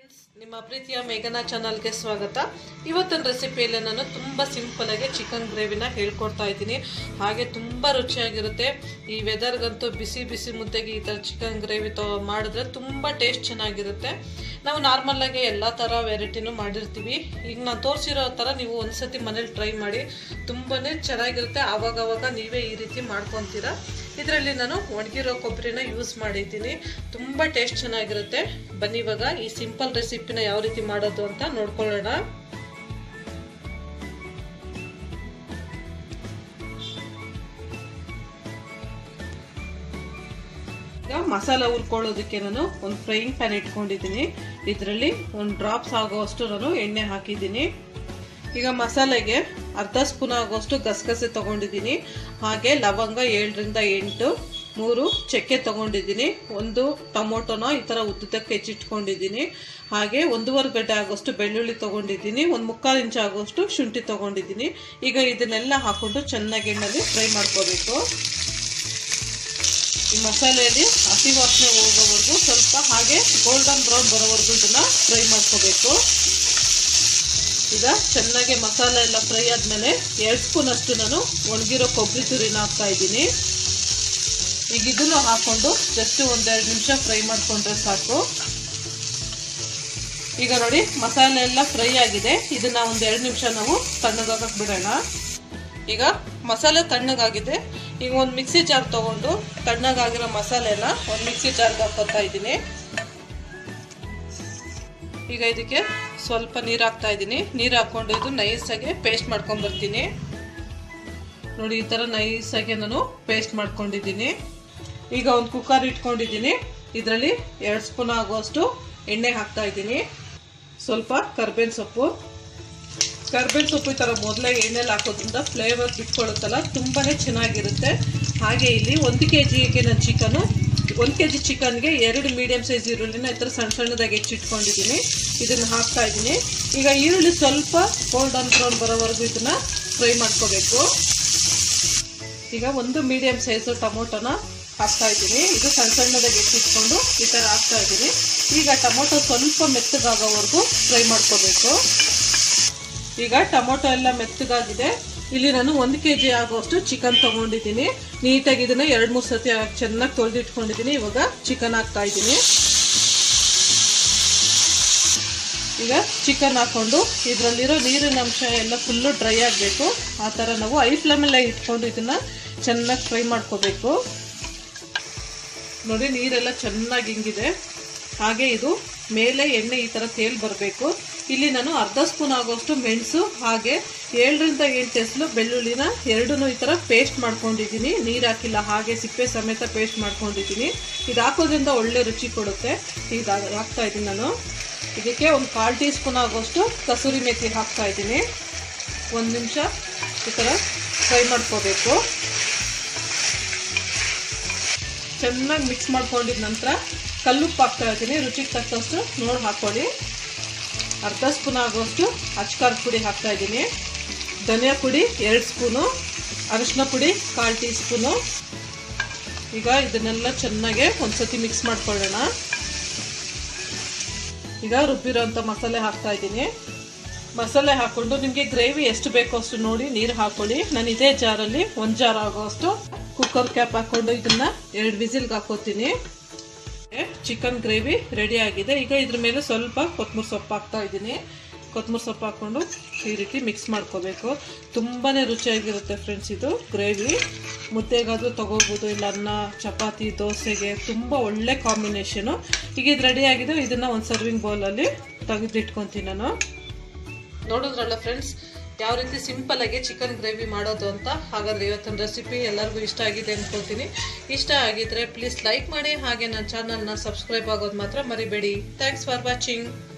Friends, ನಿಮ್ಮ ಪ್ರೀತಿಯ ಮೇಘನಾ ಚಾನಲ್ಗೆ ಸ್ವಾಗತ. ಇವತ್ತಿನ ರೆಸಿಪಿಯಲ್ಲಿ ನಾನು ತುಂಬ ಸಿಂಪಲ್ ಆಗಿ ಚಿಕನ್ ಗ್ರೇವಿನ ಹೇಳ್ಕೊಡ್ತಾ ಇದ್ದೀನಿ. ಹಾಗೆ ತುಂಬ ರುಚಿಯಾಗಿರುತ್ತೆ. ಈ ವೆದರ್ಗಂತೂ ಬಿಸಿ ಬಿಸಿ ಮುದ್ದೆಗೆ ಈ ಥರ ಚಿಕನ್ ಗ್ರೇವಿ ಮಾಡಿದ್ರೆ ತುಂಬ ಟೇಸ್ಟ್ ಚೆನ್ನಾಗಿರುತ್ತೆ. ನಾವು ನಾರ್ಮಲ್ ಆಗಿ ಎಲ್ಲ ಥರ ವೆರೈಟಿನೂ ಮಾಡಿರ್ತೀವಿ. ಈಗ ನಾನು ತೋರಿಸಿರೋ ಥರ ನೀವು ಒಂದ್ಸತಿ ಮನೇಲಿ ಟ್ರೈ ಮಾಡಿ, ತುಂಬಾ ಚೆನ್ನಾಗಿರುತ್ತೆ. ಆವಾಗವಾಗ ನೀವೇ ಈ ರೀತಿ ಮಾಡ್ಕೊತೀರಾ. ಇದರಲ್ಲಿ ನಾನು ಒಣಗಿರೋ ಕೊಬ್ಬರಿನ ಯೂಸ್ ಮಾಡಿದ್ದೀನಿ. ತುಂಬ ಟೇಸ್ಟ್ ಚೆನ್ನಾಗಿರುತ್ತೆ. ಬನ್ನಿ ಇವಾಗ ಈ ಸಿಂಪಲ್ ರೆಸಿಪಿನ ಯಾವ ರೀತಿ ಮಾಡೋದು ಅಂತ ನೋಡ್ಕೊಳ್ಳೋಣ. ಈಗ ಮಸಾಲ ಹುರ್ಕೊಳ್ಳೋದಕ್ಕೆ ನಾನು ಒಂದು ಫ್ರೈಯಿಂಗ್ ಪ್ಯಾನ್ ಇಟ್ಕೊಂಡಿದ್ದೀನಿ. ಇದರಲ್ಲಿ ಒಂದು ಡ್ರಾಪ್ಸ್ ಆಗೋವಷ್ಟು ನಾನು ಎಣ್ಣೆ ಹಾಕಿದ್ದೀನಿ. ಈಗ ಮಸಾಲೆಗೆ ಅರ್ಧ ಸ್ಪೂನ್ ಆಗೋಷ್ಟು ಗಸಗಸೆ ತಗೊಂಡಿದ್ದೀನಿ. ಹಾಗೆ ಲವಂಗ 7ರಿಂದ 8, 3 ಚಕ್ಕೆ ತಗೊಂಡಿದ್ದೀನಿ. ಒಂದು ಟೊಮೊಟೊನ ಈ ಥರ ಉದ್ದಕ್ಕೆ ಹೆಚ್ಚಿಟ್ಕೊಂಡಿದ್ದೀನಿ. ಹಾಗೆ 1.5 ಗಡ್ಡೆ ಆಗೋಷ್ಟು ಬೆಳ್ಳುಳ್ಳಿ ತಗೊಂಡಿದ್ದೀನಿ. 1/4 ಇಂಚ್ ಆಗೋಷ್ಟು ಶುಂಠಿ ತಗೊಂಡಿದ್ದೀನಿ. ಈಗ ಇದನ್ನೆಲ್ಲ ಹಾಕೊಂಡು ಚೆನ್ನಾಗಿ ಎಣ್ಣೆಯಲ್ಲಿ ಫ್ರೈ ಮಾಡ್ಕೋಬೇಕು. ಈ ಮಸಾಲೆಯಲ್ಲಿ ಹಸಿ ವಾಸನೆ ಹೋಗೋವರೆಗೂ ಸ್ವಲ್ಪ ಹಾಗೆ ಗೋಲ್ಡನ್ ಬ್ರೌನ್ ಬರೋವರೆಗೂ ಇದನ್ನ ಫ್ರೈ ಮಾಡ್ಕೋಬೇಕು. ಈಗ ಚೆನ್ನಾಗಿ ಮಸಾಲೆ ಎಲ್ಲ ಫ್ರೈ ಆದಮೇಲೆ 2 ಸ್ಪೂನ್ ಅಷ್ಟು ನಾನು ಒಣಗಿರೋ ಕೊಬ್ಬರಿ ತುರಿನ ಹಾಕ್ತಾ ಇದ್ದೀನಿ. ಈಗ ಇದನ್ನು ಹಾಕೊಂಡು ಜಸ್ಟ್ 1-2 ನಿಮಿಷ ಫ್ರೈ ಮಾಡಿಕೊಂಡ್ರೆ ಸಾಕು. ಈಗ ನೋಡಿ ಮಸಾಲೆ ಎಲ್ಲ ಫ್ರೈ ಆಗಿದೆ. ಇದನ್ನ 1-2 ನಿಮಿಷ ನಾವು ತಣ್ಣಗಾಗಕ್ಕೆ ಬಿಡೋಣ. ಈಗ ಮಸಾಲೆ ತಣ್ಣಗಾಗಿದೆ. ಈಗ ಒಂದು ಮಿಕ್ಸಿ ಜಾರ್ ತಗೊಂಡು ತಣ್ಣಗಾಗಿರೋ ಮಸಾಲೆನ ಒಂದು ಮಿಕ್ಸಿ ಜಾರ್ಗೆ ಹಾಕೋತಾ ಇದ್ದೀನಿ. ಈಗ ಇದಕ್ಕೆ ಸ್ವಲ್ಪ ನೀರು ಹಾಕ್ತಾ ಇದ್ದೀನಿ. ನೀರು ಹಾಕ್ಕೊಂಡು ಇದು ನೈಸಾಗಿ ಪೇಸ್ಟ್ ಮಾಡ್ಕೊಂಡು ಬರ್ತೀನಿ. ನೋಡಿ ಈ ಥರ ನೈಸಾಗಿ ನಾನು ಪೇಸ್ಟ್ ಮಾಡ್ಕೊಂಡಿದ್ದೀನಿ. ಈಗ ಒಂದು ಕುಕ್ಕರ್ ಇಟ್ಕೊಂಡಿದ್ದೀನಿ. ಇದರಲ್ಲಿ 2 ಸ್ಪೂನ್ ಆಗುವಷ್ಟು ಎಣ್ಣೆ ಹಾಕ್ತಾ ಇದ್ದೀನಿ. ಸ್ವಲ್ಪ ಕರ್ಬೇವಿನ ಸೊಪ್ಪು ಈ ಥರ ಮೊದಲೇ ಎಣ್ಣೆಲಿ ಹಾಕೋದ್ರಿಂದ ಫ್ಲೇವರ್ ಬಿಟ್ಕೊಳ್ಳುತ್ತಲ್ಲ, ತುಂಬಾ ಚೆನ್ನಾಗಿರುತ್ತೆ. ಹಾಗೆ ಇಲ್ಲಿ 1 kgಗೆ ನಾನು ಚಿಕನು 1 kg ಚಿಕನ್ಗೆ 2 ಮೀಡಿಯಮ್ ಸೈಜ್ ಈರುಳ್ಳಿನ ಈ ಥರ ಸಣ್ಣ ಸಣ್ಣದಾಗಿ ಹೆಚ್ಚಿಟ್ಕೊಂಡಿದ್ದೀನಿ. ಇದನ್ನು ಹಾಕ್ತಾ ಇದ್ದೀನಿ. ಈಗ ಈರುಳ್ಳಿ ಸ್ವಲ್ಪ ಗೋಲ್ಡನ್ ಬ್ರೌನ್ ಬರೋವರೆಗೂ ಇದನ್ನು ಫ್ರೈ ಮಾಡ್ಕೋಬೇಕು. ಈಗ 1 ಮೀಡಿಯಮ್ ಸೈಜು ಟೊಮೊಟೊನ ಹಾಕ್ತಾ ಇದ್ದೀನಿ. ಇದು ಸಣ್ಣ ಸಣ್ಣದಾಗಿ ಹೆಚ್ಚಿಟ್ಕೊಂಡು ಈ ಥರ ಹಾಕ್ತಾ ಇದ್ದೀನಿ. ಈಗ ಟೊಮೊಟೊ ಸ್ವಲ್ಪ ಮೆತ್ತಗಾಗೋವರೆಗೂ ಫ್ರೈ ಮಾಡ್ಕೋಬೇಕು. ಈಗ ಟೊಮೊಟೊ ಎಲ್ಲ ಮೆತ್ತಗಾಗಿದೆ. ಇಲ್ಲಿ ನಾನು 1 kg ಆಗೋಷ್ಟು ಚಿಕನ್ ತೊಗೊಂಡಿದ್ದೀನಿ. ನೀಟಾಗಿ ಇದನ್ನು 2-3 ಸತಿ ಚೆನ್ನಾಗಿ ತೊಳೆದಿಟ್ಕೊಂಡಿದ್ದೀನಿ. ಇವಾಗ ಚಿಕನ್ ಹಾಕ್ತಾ ಇದ್ದೀನಿ. ಈಗ ಚಿಕನ್ ಹಾಕ್ಕೊಂಡು ಇದರಲ್ಲಿರೋ ನೀರಿನ ಅಂಶ ಎಲ್ಲ ಫುಲ್ಲು ಡ್ರೈ ಆಗಬೇಕು. ಆ ಥರ ನಾವು ಐ ಫ್ಲೇಮಲ್ಲೇ ಇಟ್ಕೊಂಡು ಇದನ್ನು ಚೆನ್ನಾಗಿ ಫ್ರೈ ಮಾಡ್ಕೋಬೇಕು. ನೋಡಿ ನೀರೆಲ್ಲ ಚೆನ್ನಾಗಿ ಹಿಂಗಿದೆ. ಹಾಗೆ ಇದು ಮೇಲೆ ಎಣ್ಣೆ ಈ ಥರ ತೇಲ್ ಬರಬೇಕು. ಇಲ್ಲಿ ನಾನು ಅರ್ಧ ಸ್ಪೂನ್ ಆಗೋಷ್ಟು ಮೆಣಸು ಹಾಗೆ 7ರಿಂದ 8 ಎಸಳು ಬೆಳ್ಳುಳ್ಳಿನ 2 ಈ ಥರ ಪೇಸ್ಟ್ ಮಾಡ್ಕೊಂಡಿದ್ದೀನಿ. ನೀರು ಹಾಕಿಲ್ಲ, ಹಾಗೆ ಸಿಪ್ಪೆ ಸಮೇತ ಪೇಸ್ಟ್ ಮಾಡ್ಕೊಂಡಿದ್ದೀನಿ. ಇದು ಹಾಕೋದ್ರಿಂದ ಒಳ್ಳೆ ರುಚಿ ಕೊಡುತ್ತೆ. ಇದು ಹಾಕ್ತಾ ಇದ್ದೀನಿ ನಾನು. ಇದಕ್ಕೆ ಒಂದು 1/4 ಟೀ ಸ್ಪೂನ್ ಆಗೋಷ್ಟು ಕಸೂರಿ ಮೇಥಿ ಹಾಕ್ತಾ ಇದ್ದೀನಿ. 1 ನಿಮಿಷ ಈ ಥರ ಫ್ರೈ ಮಾಡ್ಕೋಬೇಕು. ಚೆನ್ನಾಗಿ ಮಿಕ್ಸ್ ಮಾಡ್ಕೊಂಡಿದ ನಂತರ ಕಲ್ಲುಪ್ಪು ಹಾಕ್ತಾ ಇದ್ದೀನಿ. ರುಚಿಗೆ ತಕ್ಕಷ್ಟು ನೋಡಿ ಹಾಕ್ಕೊಳ್ಳಿ. ಅರ್ಧ ಸ್ಪೂನ್ ಆಗುವಷ್ಟು ಅಚ್ಕಾರದ ಪುಡಿ ಹಾಕ್ತಾ ಇದ್ದೀನಿ. ಧನಿಯಾ ಪುಡಿ 2 ಸ್ಪೂನು, ಅರಿಶಿನ ಪುಡಿ 1/4 ಟೀ ಸ್ಪೂನು. ಈಗ ಇದನ್ನೆಲ್ಲ ಚೆನ್ನಾಗಿ ಒಂದ್ಸತಿ ಮಿಕ್ಸ್ ಮಾಡ್ಕೊಳ್ಳೋಣ. ಈಗ ರುಬ್ಬಿರೋಂಥ ಮಸಾಲೆ ಹಾಕ್ತಾ ಇದ್ದೀನಿ. ಮಸಾಲೆ ಹಾಕ್ಕೊಂಡು ನಿಮಗೆ ಗ್ರೇವಿ ಎಷ್ಟು ಬೇಕೋ ಅಷ್ಟು ನೋಡಿ ನೀರು ಹಾಕ್ಕೊಳ್ಳಿ. ನಾನು ಇದೇ ಜಾರಲ್ಲಿ 1 ಜಾರ್ ಆಗೋಷ್ಟು ಕುಕ್ಕರ್ ಕ್ಯಾಪ್ ಹಾಕ್ಕೊಂಡು ಇದನ್ನು 2 ವಿಸಿಲ್ಗೆ ಹಾಕೋತೀನಿ. ಚಿಕನ್ ಗ್ರೇವಿ ರೆಡಿ ಆಗಿದೆ. ಈಗ ಇದ್ರ ಮೇಲೆ ಸ್ವಲ್ಪ ಕೊತ್ತಂಬರಿ ಸೊಪ್ಪು ಹಾಕ್ತಾ ಇದ್ದೀನಿ. ಕೊತ್ತಂಬರಿ ಸೊಪ್ಪು ಹಾಕ್ಕೊಂಡು ಈ ರೀತಿ ಮಿಕ್ಸ್ ಮಾಡ್ಕೋಬೇಕು. ತುಂಬಾ ರುಚಿಯಾಗಿರುತ್ತೆ ಫ್ರೆಂಡ್ಸ್. ಇದು ಗ್ರೇವಿ ಮುದ್ದೆಗಾದರೂ ತೊಗೋಬೋದು, ಇಲ್ಲ ಅನ್ನ, ಚಪಾತಿ, ದೋಸೆಗೆ ತುಂಬ ಒಳ್ಳೆ ಕಾಂಬಿನೇಷನು. ಈಗ ಇದು ರೆಡಿ ಆಗಿದೆ. ಇದನ್ನು ಒಂದು ಸರ್ವಿಂಗ್ ಬೌಲಲ್ಲಿ ತೆಗೆದಿಟ್ಕೊತೀನಿ ನಾನು. ನೋಡಿದ್ರಲ್ಲ ಫ್ರೆಂಡ್ಸ್, ಯಾವ ರೀತಿ ಸಿಂಪಲ್ ಆಗಿ ಚಿಕನ್ ಗ್ರೇವಿ ಮಾಡೋದು ಅಂತ. ಹಾಗಾದರೆ ಇವತ್ತಿನ ರೆಸಿಪಿ ಎಲ್ಲರಿಗೂ ಇಷ್ಟ ಆಗಿದೆ ಅಂದ್ಕೊಳ್ತೀನಿ. ಇಷ್ಟ ಆಗಿದ್ರೆ ಪ್ಲೀಸ್ ಲೈಕ್ ಮಾಡಿ. ಹಾಗೆ ನನ್ನ ಚಾನಲ್ನ ಸಬ್ಸ್ಕ್ರೈಬ್ ಆಗೋದು ಮಾತ್ರ ಮರಿಬೇಡಿ. Thanks for watching.